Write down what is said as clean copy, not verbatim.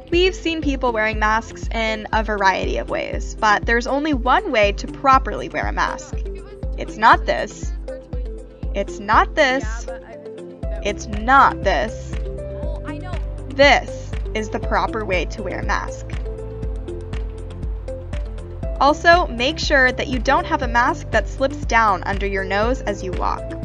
We've seen people wearing masks in a variety of ways, but there's only one way to properly wear a mask. It's not this. It's not this. It's not this. This is the proper way to wear a mask. Also, make sure that you don't have a mask that slips down under your nose as you walk.